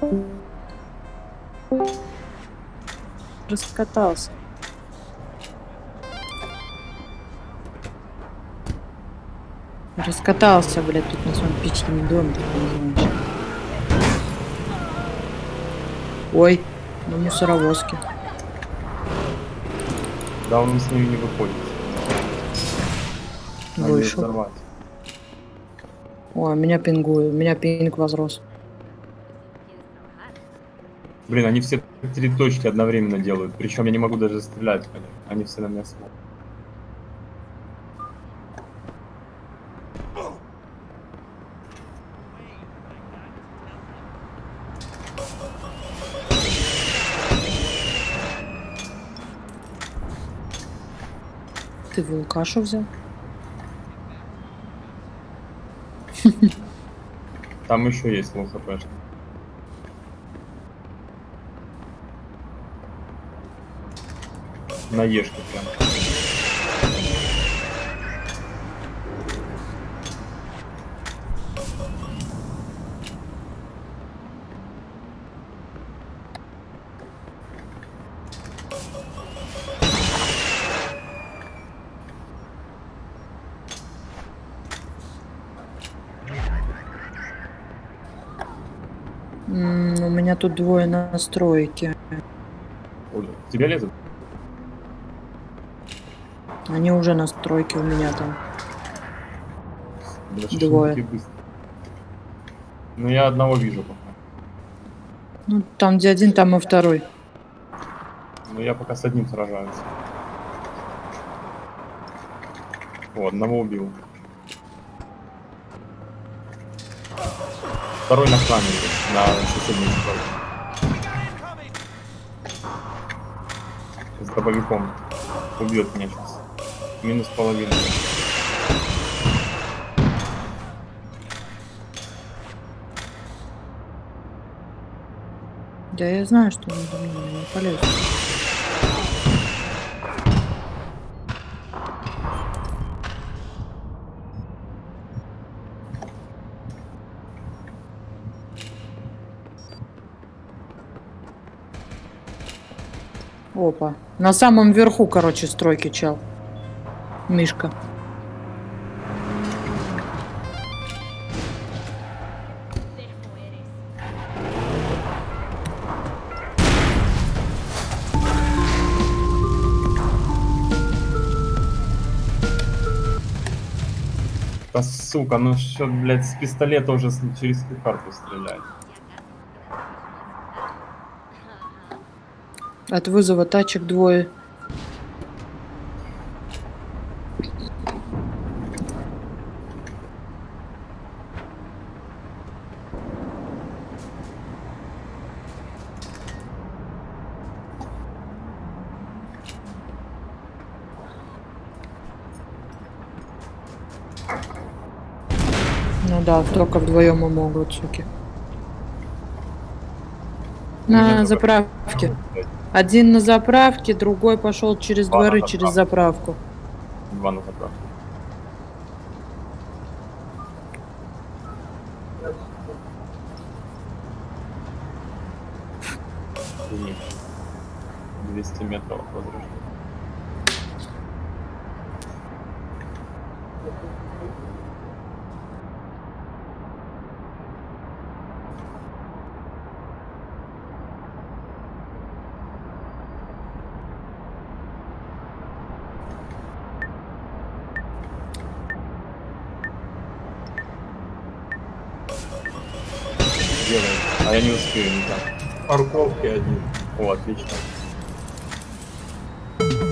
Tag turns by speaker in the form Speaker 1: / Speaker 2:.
Speaker 1: Раскатался. Раскатался, блядь, тут на своем печном доме, так называешь. Ой, на мусоровозке.
Speaker 2: Да, он с ними не выходит.
Speaker 1: Вышел. Ой, меня пингует, у меня пинг возрос.
Speaker 2: Блин, они все 3 точки одновременно делают. Причем я не могу даже стрелять. Они все на меня смотрят.
Speaker 1: Ты вулкашу взял?
Speaker 2: Там еще есть лоу хпшка. На ешке прям.
Speaker 1: У меня тут двое настройки.
Speaker 2: Ой, тебе лезут?
Speaker 1: Они уже настройки у меня там.
Speaker 2: Да,
Speaker 1: двое.
Speaker 2: Ну я одного вижу пока.
Speaker 1: Ну там где один, там и второй.
Speaker 2: Ну я пока с одним сражаюсь. О, одного убил. Второй на камере, на соседней стройке. С дробовиком. Убьет меня сейчас. Минус половина.
Speaker 1: Да я знаю, что он за меня не полезет. Опа. На самом верху, короче, стройки чел. Мишка.
Speaker 2: Да сука, ну что, блядь, с пистолета уже через карту стреляет.
Speaker 1: От вызова тачек двое. Ну да, только вдвоем и могут, суки. На заправке. Один на заправке, другой пошел через дворы, через заправку.
Speaker 2: 2 на заправке. Нет. 200 метров возрождения. Делает. А я не успею никак. Парковки один. О, отлично.